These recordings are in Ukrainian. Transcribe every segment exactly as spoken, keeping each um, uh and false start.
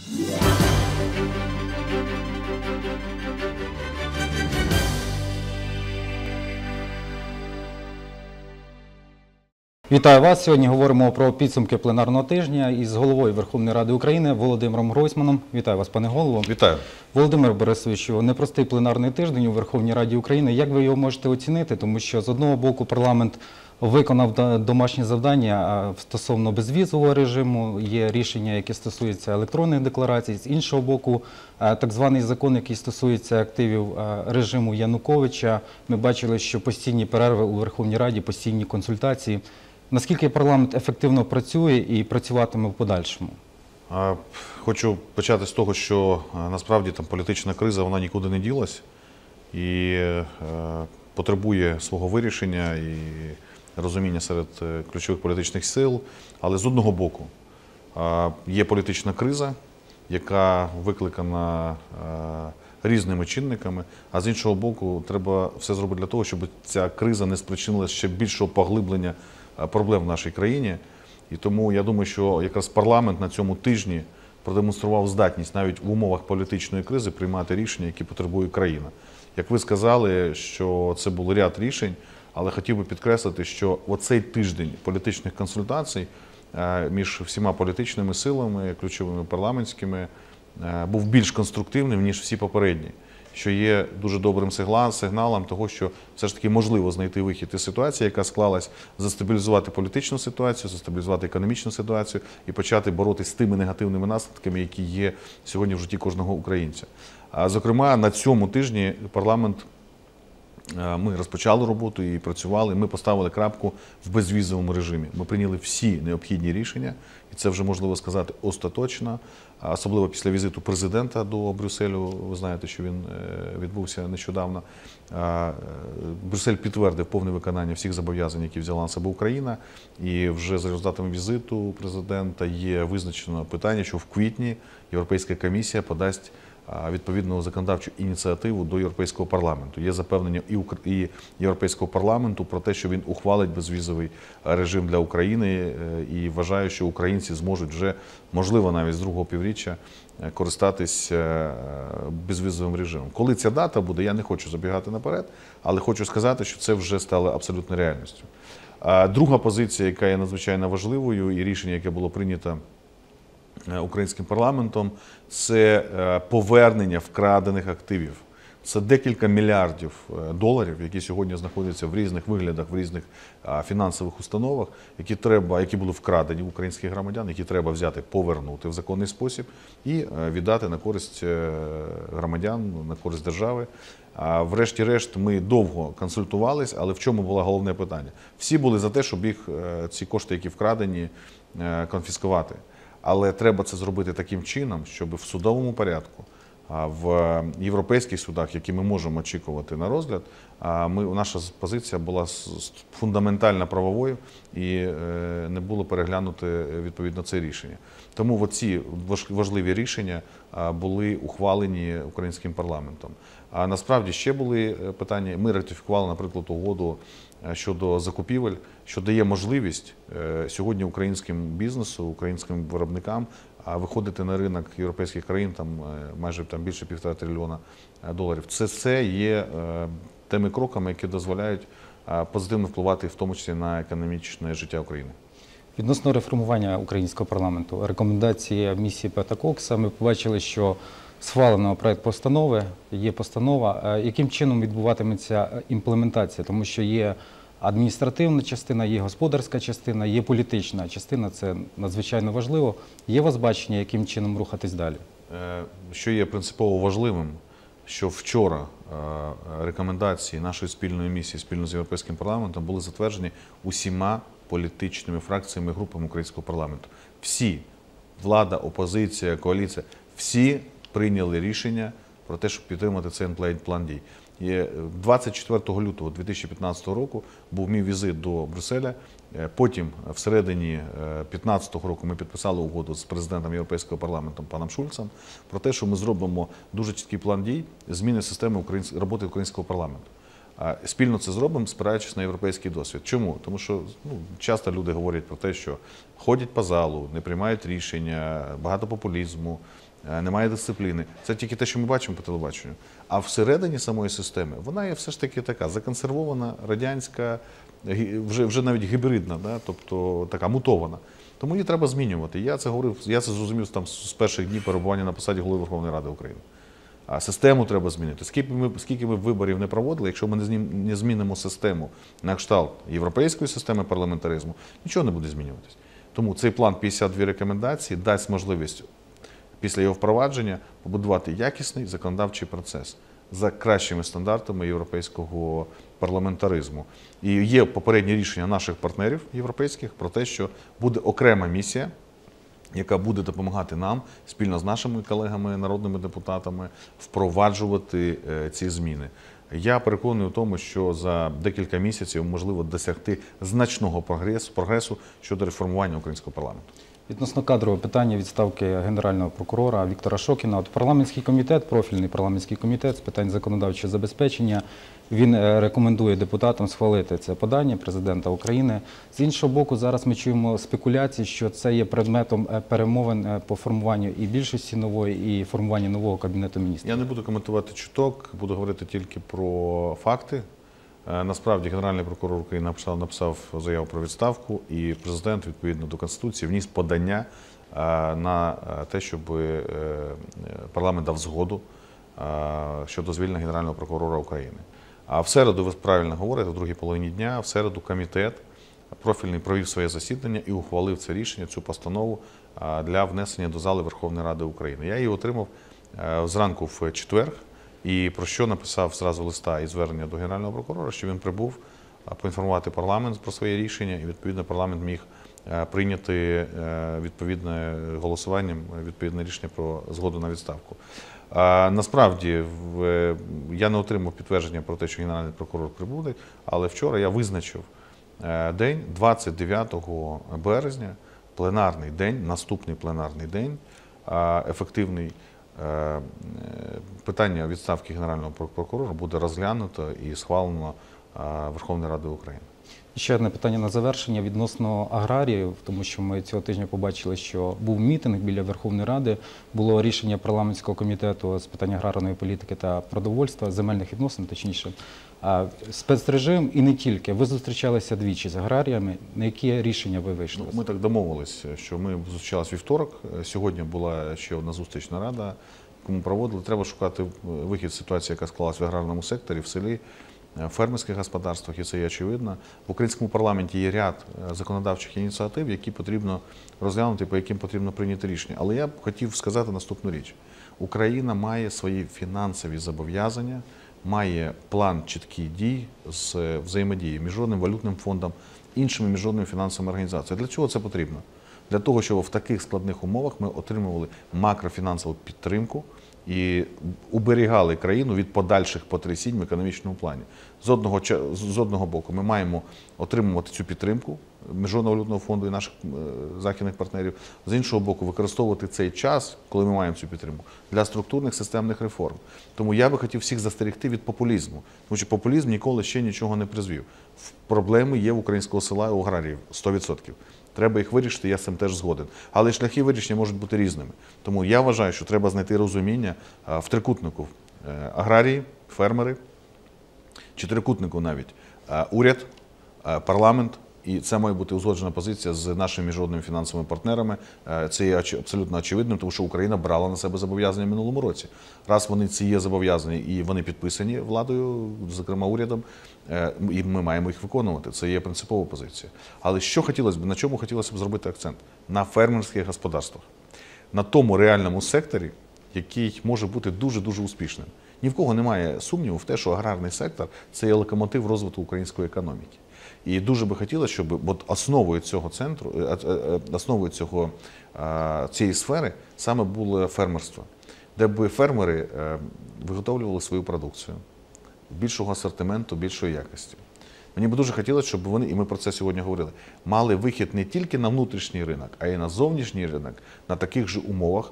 Вітаю вас! Сьогодні говоримо про підсумки пленарного тижня із головою Верховної Ради України Володимиром Гройсманом. Вітаю вас, пане голово. Вітаю. Володимир Борисович, непростий пленарний тиждень у Верховній Раді України. Як ви його можете оцінити? Тому що з одного боку парламент виконав домашні завдання стосовно безвізового режиму, є рішення, яке стосується електронних декларацій. З іншого боку, так званий закон, який стосується активів режиму Януковича. Ми бачили, що постійні перерви у Верховній Раді, постійні консультації. Наскільки парламент ефективно працює і працюватиме в подальшому? Хочу почати з того, що насправді там політична криза, вона нікуди не ділась і е, потребує свого вирішення і розуміння серед ключових політичних сил. Але з одного боку е, є політична криза, яка викликана е, різними чинниками, а з іншого боку треба все зробити для того, щоб ця криза не спричинила ще більшого поглиблення проблем в нашій країні. І тому я думаю, що якраз парламент на цьому тижні продемонстрував здатність навіть в умовах політичної кризи приймати рішення, які потребує країна. Як ви сказали, що це був ряд рішень, але хотів би підкреслити, що оцей тиждень політичних консультацій між всіма політичними силами, ключовими парламентськими, був більш конструктивним, ніж всі попередні. Що є дуже добрим сигналом того, що все ж таки можливо знайти вихід із ситуації, яка склалась, застабілізувати політичну ситуацію, застабілізувати економічну ситуацію і почати боротися з тими негативними наслідками, які є сьогодні в житті кожного українця. А, зокрема, на цьому тижні парламент, ми розпочали роботу і працювали, ми поставили крапку в безвізовому режимі. Ми прийняли всі необхідні рішення, і це вже можливо сказати остаточно, особливо після візиту президента до Брюсселю. Ви знаєте, що він відбувся нещодавно. Брюссель підтвердив повне виконання всіх зобов'язань, які взяла на себе Україна. І вже за результатами візиту президента є визначено питання, що в квітні Європейська комісія подасть відповідну законодавчу ініціативу до Європейського парламенту. Є запевнення і Європейського парламенту про те, що він ухвалить безвізовий режим для України, і вважаю, що українці зможуть вже, можливо, навіть з другого півріччя користатись безвізовим режимом. Коли ця дата буде, я не хочу забігати наперед, але хочу сказати, що це вже стало абсолютно реальністю. Друга позиція, яка є надзвичайно важливою, і рішення, яке було прийнято українським парламентом, це повернення вкрадених активів. Це декілька мільярдів доларів, які сьогодні знаходяться в різних виглядах, в різних фінансових установах, які треба, які були вкрадені в українських громадян, які треба взяти, повернути в законний спосіб і віддати на користь громадян, на користь держави. А врешті-решт ми довго консультувались, але в чому було головне питання? Всі були за те, щоб їх, ці кошти, які вкрадені, конфіскувати. Але треба це зробити таким чином, щоб в судовому порядку, в європейських судах, які ми можемо очікувати на розгляд, ми, наша позиція була фундаментально правовою і не було переглянути відповідно це рішення. Тому ці важливі рішення були ухвалені українським парламентом. А насправді ще були питання. Ми ратифікували, наприклад, угоду щодо закупівель, що дає можливість сьогодні українським бізнесу, українським виробникам виходити на ринок європейських країн там майже там більше півтора трильйона доларів. Це все є тими кроками, які дозволяють позитивно впливати в тому числі на економічне життя України. Відносно реформування українського парламенту, рекомендації місії Пета Кокса, ми побачили, що схвалено проект постанови, є постанова. Яким чином відбуватиметься імплементація? Тому що є адміністративна частина, є господарська частина, є політична частина, це надзвичайно важливо. Є у вас бачення, яким чином рухатись далі? Що є принципово важливим, що вчора рекомендації нашої спільної місії спільно з Європейським парламентом були затверджені усіма політичними фракціями і групами українського парламенту. Всі, влада, опозиція, коаліція, всі прийняли рішення про те, щоб підтримати цей план дій. двадцять четвертого лютого дві тисячі п'ятнадцятого року був мій візит до Брюсселя. Потім, всередині дві тисячі п'ятнадцятого року, ми підписали угоду з президентом Європейського парламенту паном Шульцем про те, що ми зробимо дуже чіткий план дій зміни системи роботи українського парламенту. А спільно це зробимо, спираючись на європейський досвід. Чому? Тому що ну, часто люди говорять про те, що ходять по залу, не приймають рішення, багато популізму, немає дисципліни. Це тільки те, що ми бачимо по телебаченню. А всередині самої системи вона є все ж таки така законсервована, радянська, вже, вже навіть гібридна, да? Тобто така мутована. Тому її треба змінювати. Я це говорив, я це зрозумів там з перших днів перебування на посаді Голови Верховної Ради України. А систему треба змінити. Скільки ми, скільки ми виборів не проводили, якщо ми не, знім, не змінимо систему на кшталт європейської системи парламентаризму, нічого не буде змінюватись. Тому цей план п'ятдесят дві рекомендації дасть можливість після його впровадження побудувати якісний законодавчий процес за кращими стандартами європейського парламентаризму. І є попереднє рішення наших партнерів європейських про те, що буде окрема місія, яка буде допомагати нам спільно з нашими колегами, народними депутатами, впроваджувати ці зміни. Я переконаний у тому, що за декілька місяців можливо досягти значного прогресу, прогресу щодо реформування українського парламенту. Відносно кадрового питання відставки Генерального прокурора Віктора Шокіна. От парламентський комітет, профільний парламентський комітет з питань законодавчого забезпечення, він рекомендує депутатам схвалити це подання президента України. З іншого боку, зараз ми чуємо спекуляції, що це є предметом перемовин по формуванню і більшості нової, і формуванню нового Кабінету міністрів. Я не буду коментувати чуток, буду говорити тільки про факти. Насправді, Генеральний прокурор України написав, написав заяву про відставку, і президент, відповідно до Конституції, вніс подання на те, щоб парламент дав згоду щодо звільнення Генерального прокурора України. А в середу, ви правильно говорите, в другій половині дня, в середу комітет профільний провів своє засідання і ухвалив це рішення, цю постанову для внесення до зали Верховної Ради України. Я її отримав зранку в четвер. І про що написав зразу листа і звернення до Генерального прокурора, що він прибув поінформувати парламент про своє рішення, і відповідно парламент міг прийняти відповідне голосуванням відповідне рішення про згоду на відставку. А, насправді, в, я не отримав підтвердження про те, що Генеральний прокурор прибуде, але вчора я визначив день, двадцять дев'ятого березня, пленарний день, наступний пленарний день, ефективний. Питання відставки Генерального прокурора буде розглянуто і схвалено Верховною Радою України. Ще одне питання на завершення відносно аграріїв, тому що ми цього тижня побачили, що був мітинг біля Верховної Ради, було рішення парламентського комітету з питань аграрної політики та продовольства, земельних відносин, точніше, спецрежим і не тільки. Ви зустрічалися двічі з аграріями. На які рішення ви вийшли? Ну, ми так домовилися, що ми зустрічалися вівторок. Сьогодні була ще одна зустрічна рада, яку ми проводили. Треба шукати вихід з ситуації, яка склалась в аграрному секторі, в селі, в фермерських господарствах, і це є очевидно. В українському парламенті є ряд законодавчих ініціатив, які потрібно розглянути, по яким потрібно прийняти рішення. Але я б хотів сказати наступну річ. Україна має свої фінансові зобов'язання, має план чітких дій з взаємодії Міжнародним валютним фондом, іншими міжнародними фінансовими організаціями. Для чого це потрібно? Для того, щоб в таких складних умовах ми отримували макрофінансову підтримку і уберігали країну від подальших потрясінь в економічному плані. З одного, з одного боку ми маємо отримувати цю підтримку Міжнародного валютного фонду і наших західних партнерів, з іншого боку використовувати цей час, коли ми маємо цю підтримку, для структурних системних реформ. Тому я би хотів всіх застерегти від популізму, тому що популізм ніколи ще нічого не призвів. Проблеми є в українського села і у аграріїв сто відсотків. Треба їх вирішити, я з цим теж згоден. Але шляхи вирішення можуть бути різними. Тому я вважаю, що треба знайти розуміння в трикутнику аграрії, фермери, чи трикутнику навіть уряд, парламент. І це має бути узгоджена позиція з нашими міжнародними фінансовими партнерами. Це є абсолютно очевидним, тому що Україна брала на себе зобов'язання в минулому році. Раз вони ці є зобов'язані і вони підписані владою, зокрема урядом, і ми маємо їх виконувати. Це є принципова позиція. Але що хотілося б, на чому хотілося б зробити акцент? На фермерських господарствах. На тому реальному секторі, який може бути дуже-дуже успішним. Ні в кого немає сумніву в те, що аграрний сектор – це є локомотив розвитку української економіки. І дуже би хотілося, щоб от основою цього центру, основою цього, цієї сфери саме було фермерство, де б фермери виготовлювали свою продукцію більшого асортименту, більшої якості. Мені б дуже хотілося, щоб вони, і ми про це сьогодні говорили, мали вихід не тільки на внутрішній ринок, а й на зовнішній ринок, на таких же умовах,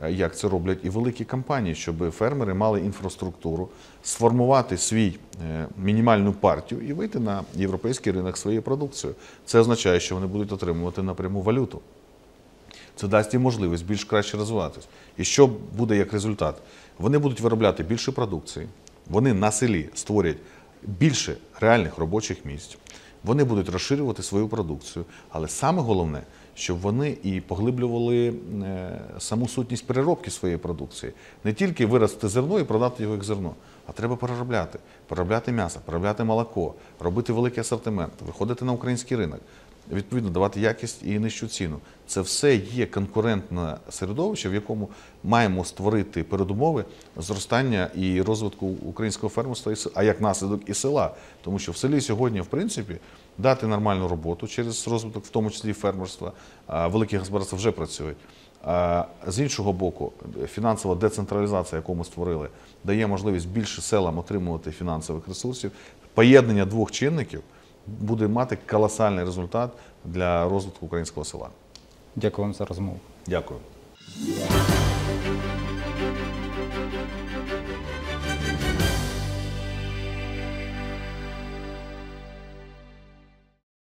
е, як це роблять і великі компанії, щоб фермери мали інфраструктуру, сформувати свій е, мінімальну партію і вийти на європейський ринок своєю продукцією. Це означає, що вони будуть отримувати напряму валюту. Це дасть їм можливість більш краще розвиватись. І що буде як результат? Вони будуть виробляти більше продукції, вони на селі створять більше реальних робочих місць, вони будуть розширювати свою продукцію. Але саме головне, щоб вони і поглиблювали е, саму сутність переробки своєї продукції. Не тільки вирости зерно і продати його як зерно, а треба переробляти. Переробляти м'ясо, переробляти молоко, робити великий асортимент, виходити на український ринок. Відповідно, давати якість і нижчу ціну. Це все є конкурентне середовище, в якому маємо створити передумови зростання і розвитку українського фермерства, а як наслідок і села. Тому що в селі сьогодні, в принципі, дати нормальну роботу через розвиток, в тому числі фермерства, великі господарства вже працюють. З іншого боку, фінансова децентралізація, яку ми створили, дає можливість більше селам отримувати фінансових ресурсів. Поєднання двох чинників буде мати колосальний результат для розвитку українського села. Дякую вам за розмову. Дякую.